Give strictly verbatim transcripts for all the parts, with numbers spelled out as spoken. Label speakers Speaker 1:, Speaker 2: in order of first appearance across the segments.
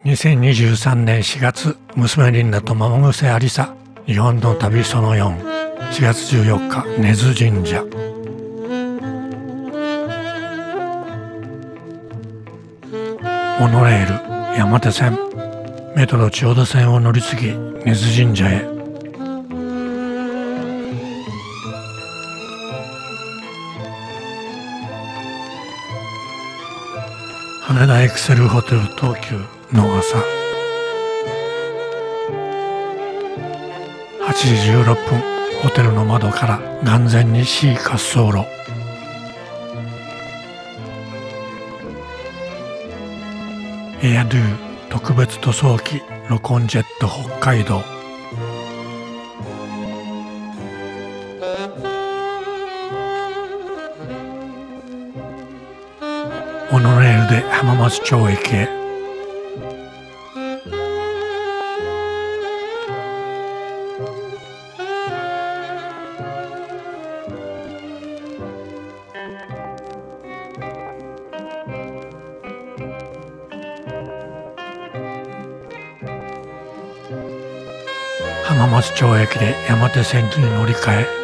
Speaker 1: にせんにじゅうさんねんしがつ、娘リンダと孫癖ありさ、日本の旅そのよん、しがつじゅうよっか、根津神社。モノレール、山手線、メトロ千代田線を乗り継ぎ、根津神社へ。羽田エクセルホテル東急の朝はちじじゅうろっぷん、ホテルの窓から眼前に C 滑走路。エアドゥ特別塗装機ロコンジェット北海道。モノレールで浜松町駅へ。浜松町駅で山手線に乗り換え。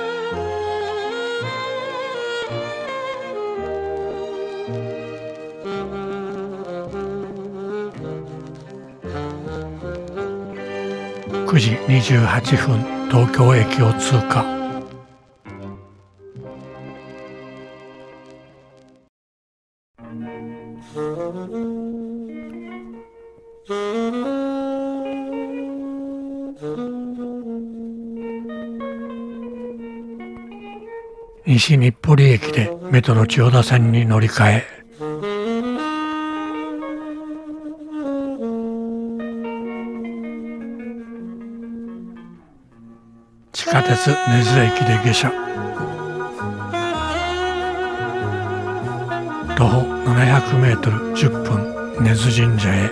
Speaker 1: くじにじゅうはっぷん、東京駅を通過。西日暮里駅でメトロ千代田線に乗り換え。地下鉄根津駅で下車。徒歩ななひゃくメートルじゅっぷん、根津神社へ。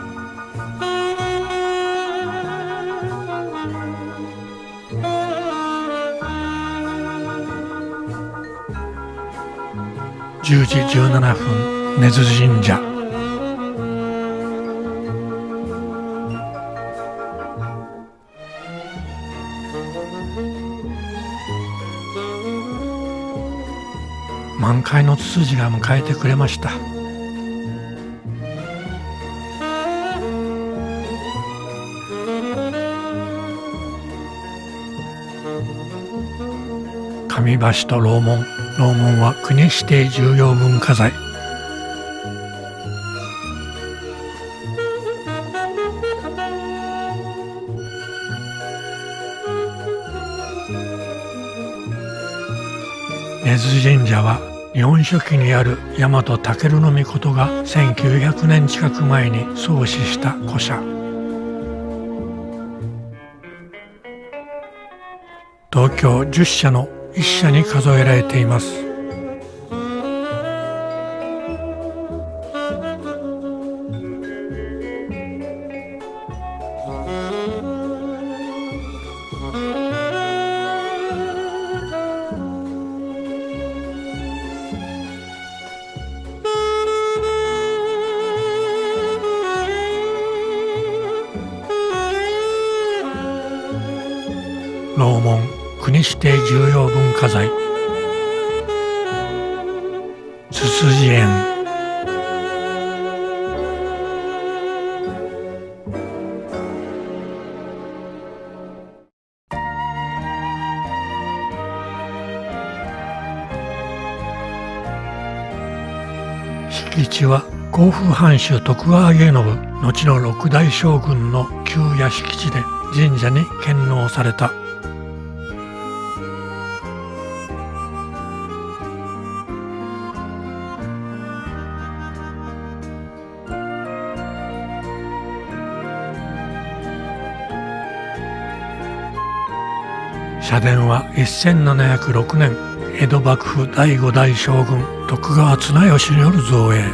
Speaker 1: じゅうじじゅうななふん、根津神社。満開のツツジが迎えてくれました。神橋と楼門。楼門は国指定重要文化財。根津神社は日本書紀にある大和武尊命がせんきゅうひゃくねん近く前に創始した古社。東京じゅっしゃの一社に数えられています。楼門国指定重要文化財。つつじ園。敷地は甲府藩主徳川家信、後の六代将軍の旧屋敷地で神社に献納された。社殿はせんななひゃくろくねん、江戸幕府だいごだい将軍徳川綱吉による造営。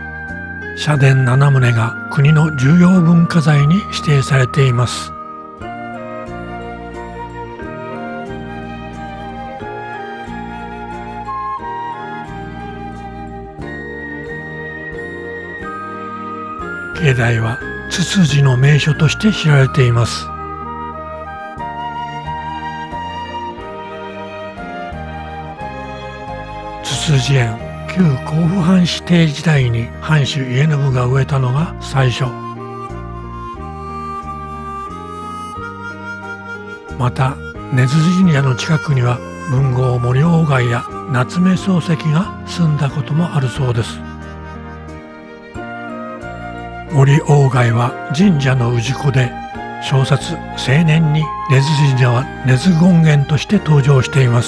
Speaker 1: 社殿なな棟が国の重要文化財に指定されています。 境内はツツジの名所として知られています。ツツジ園、旧甲府藩指定時代に藩主家宣が植えたのが最初。また根津神社の近くには文豪森鴎外や夏目漱石が住んだこともあるそうです。森鴎外は神社の氏子で、小説「青年」に根津神社は根津権現として登場しています。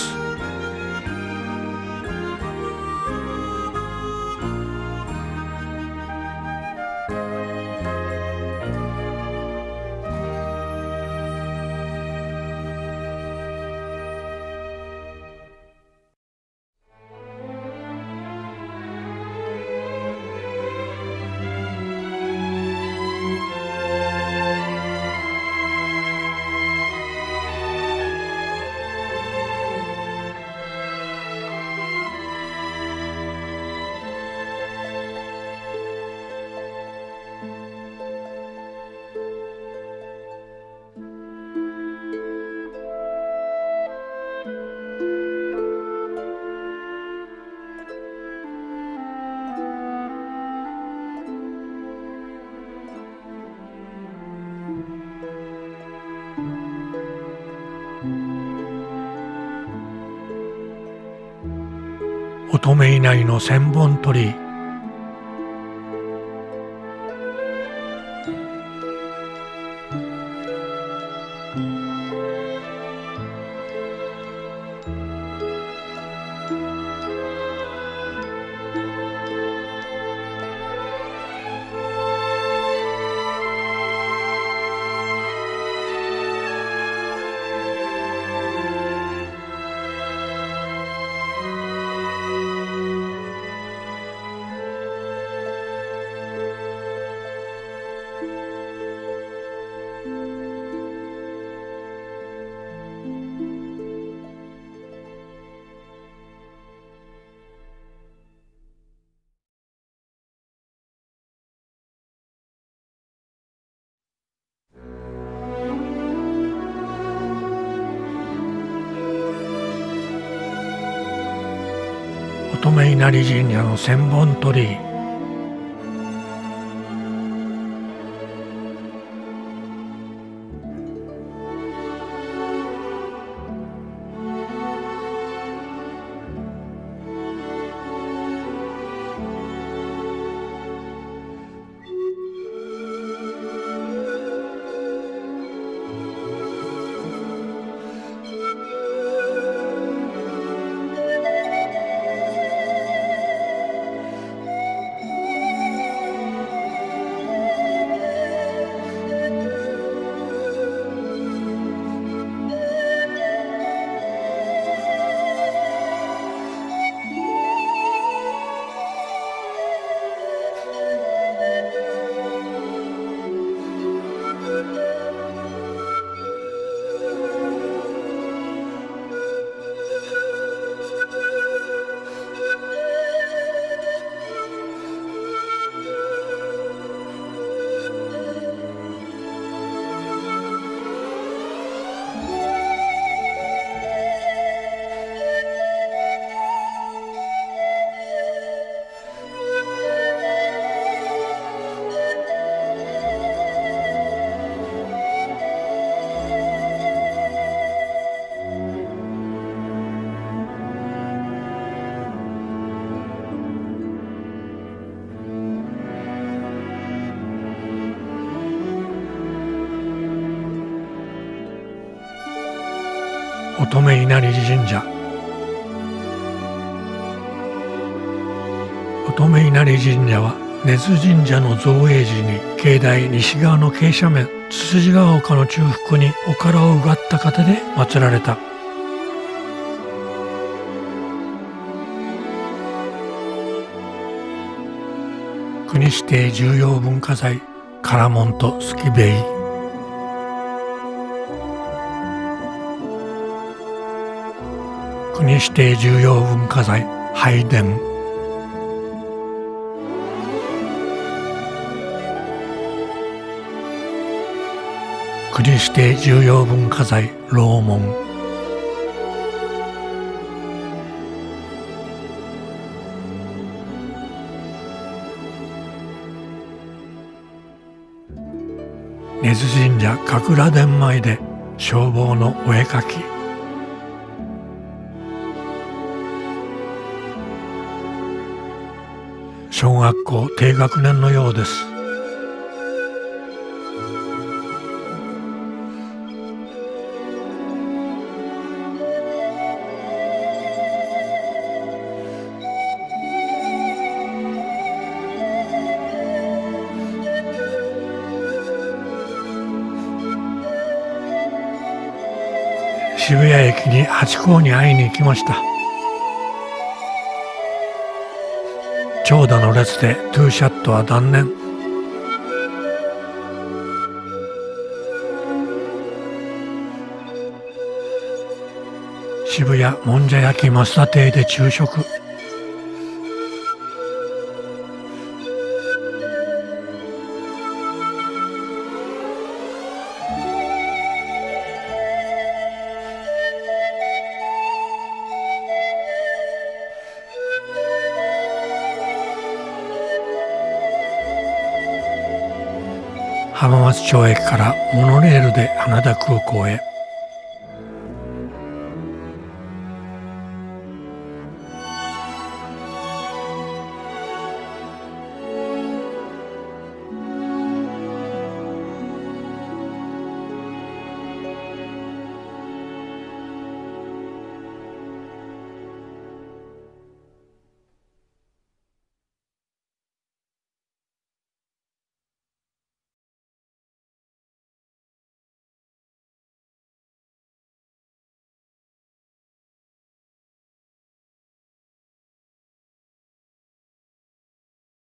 Speaker 1: 乙女稲荷の千本鳥居。乙女稲荷神社の千本鳥居。乙女稲荷神社。乙女稲荷神社は根津神社の造営時に境内西側の傾斜面つつじヶ丘の中腹におからをうがった方で祀られた。国指定重要文化財唐門と透塀。国指定重要文化財拝殿。 国指定重要文化財楼門。根津神社神楽殿前で消防のお絵かき。小学校低学年のようです。渋谷駅にハチ公に会いに行きました。長蛇の列でトゥーシャットは断念。渋谷もんじゃ焼き増田亭で昼食。浜松町駅からモノレールで羽田空港へ。